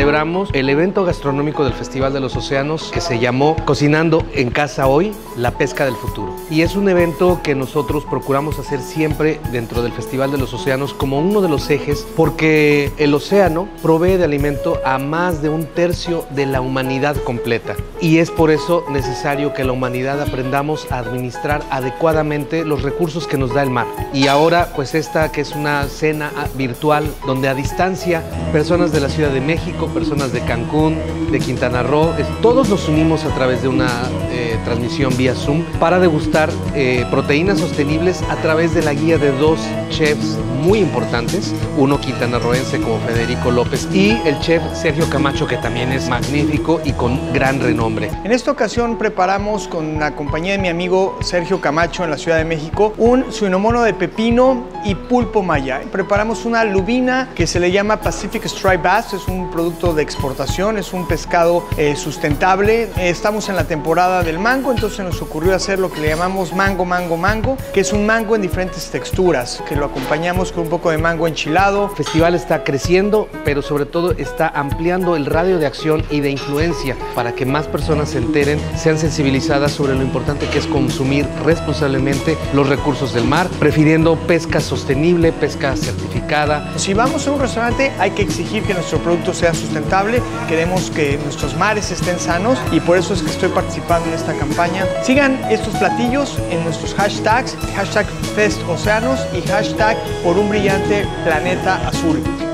celebramos el evento gastronómico del Festival de los Océanos que se llamó Cocinando en Casa Hoy, la pesca del futuro. Y es un evento que nosotros procuramos hacer siempre dentro del Festival de los Océanos como uno de los ejes, porque el océano provee de alimento a más de un tercio de la humanidad completa. Y es por eso necesario que la humanidad aprendamos a administrar adecuadamente los recursos que nos da el mar. Y ahora, pues esta que es una cena virtual donde a distancia personas de la Ciudad de México, personas de Cancún, de Quintana Roo, todos nos unimos a través de una transmisión vía Zoom para degustar proteínas sostenibles a través de la guía de dos chefs muy importantes, uno quintanarroense como Federico López y el chef Sergio Camacho, que también es magnífico y con gran renombre. En esta ocasión preparamos con la compañía de mi amigo Sergio Camacho en la Ciudad de México un suinomono de pepino y pulpo maya. Preparamos una lubina que se le llama Pacific Striped Bass, es un producto de exportación, es un pescado sustentable. Estamos en la temporada del mango, entonces nos ocurrió hacer lo que le llamamos mango, que es un mango en diferentes texturas, que lo acompañamos con un poco de mango enchilado. El festival está creciendo, pero sobre todo está ampliando el radio de acción y de influencia para que más personas se enteren, sean sensibilizadas sobre lo importante que es consumir responsablemente los recursos del mar, prefiriendo pesca sostenible, pesca certificada. Si vamos a un restaurante hay que exigir que nuestro producto sea sustentable, queremos que nuestros mares estén sanos y por eso es que estoy participando en esta campaña. Sigan estos platillos en nuestros hashtags, hashtag FestOceanos y hashtag por un brillante planeta azul.